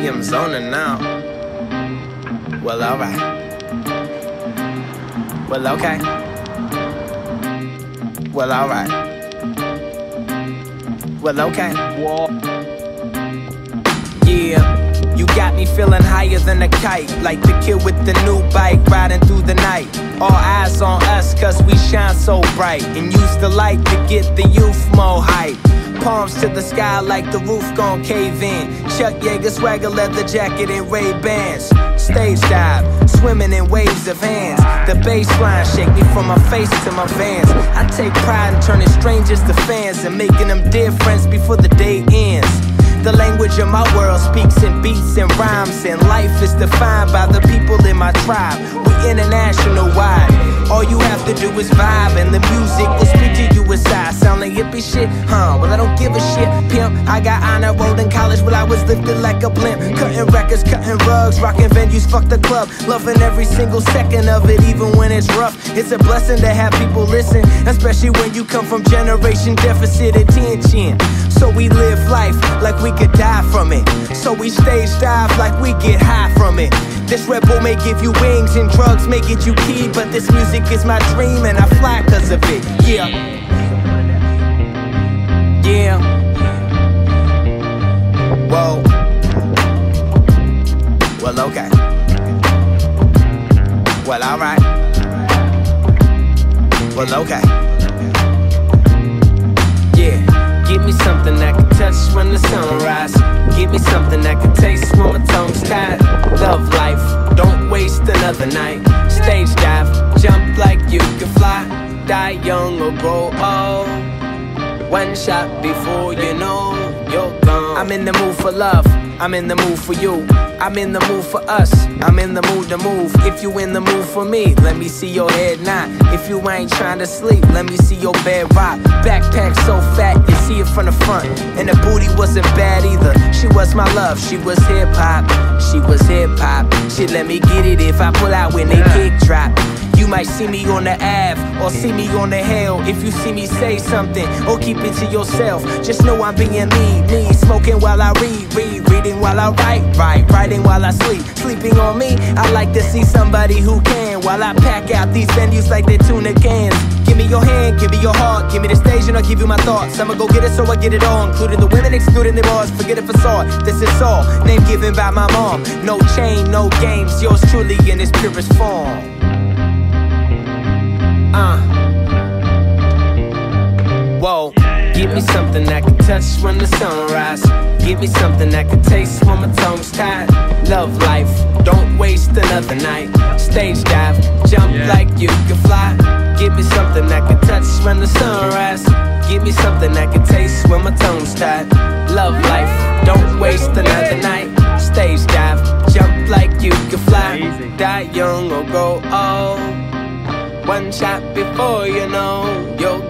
see I'm zoning now. Well, alright. Well, okay. Well, alright. Well, okay. Yeah, you got me feeling higher than a kite, like the kid with the new bike riding through the night. All eyes on us cause we shine so bright, and use the light to get the youth more hype. Palms to the sky like the roof gon' cave in. Chuck Yeager swagger, leather jacket and Ray-Bans. Stage dive, swimming in waves of hands. The baseline shake me from my face to my Vans. I take pride in turning strangers to fans and making them dear friends before the day ends. The language of my world speaks in beats and rhymes, and life is defined by the people in my tribe. We international wide. All you have to do is vibe, and the music will speak to you inside. Sound like hippie shit? Huh, well I don't give a shit, pimp. I got honor rolled in college while I was lifted like a blimp. Cutting records, cutting rugs, rocking venues, fuck the club. Loving every single second of it, even when it's rough. It's a blessing to have people listen, especially when you come from generation deficit attention. So we live life like we could die from it. So we stage dive like we get high from it. This Red Bull may give you wings and drugs may get you keyed, but this music is my dream and I fly cause of it. Yeah. Yeah. Whoa. Well, okay. Well, alright. Well, okay. Yeah. Give me something I can touch when the sunrise. Give me something I can taste when my tongue's tied. Love life, don't waste another night. Stage dive, jump like you can fly. Die young or grow old. One shot before you know you're gone. I'm in the mood for love, I'm in the mood for you. I'm in the mood for us, I'm in the mood to move. If you in the mood for me, let me see your head nod. If you ain't trying to sleep, let me see your bed rock. Backpack so fat, you see it from the front. And the booty wasn't bad either. She was my love, she was hip-hop. She was hip-hop. She let me get it if I pull out when they kick drop. You might see me on the Ave, or see me on the hill. If you see me say something, or keep it to yourself. Just know I'm being me, smoking while I reading while I writing while I sleeping on me. I like to see somebody who can, while I pack out these venues like they're tuna cans. Give me your hand, give me your heart, give me the stage and I'll give you my thoughts. I'ma go get it so I get it all, including the women, excluding the bars. Forget the facade, this is all. Name given by my mom. No chain, no games, yours truly in its purest form. Whoa, give me something I can touch when the sunrise. Give me something I can taste when my tongue's tied. Love life, don't waste another night. Stage dive, jump like you can fly. Give me something I can touch when the sunrise. Give me something I can taste when my tongue's tied. Love life, don't waste another night. Stage dive, jump like you can fly. Die young or grow old. One shot before you know you're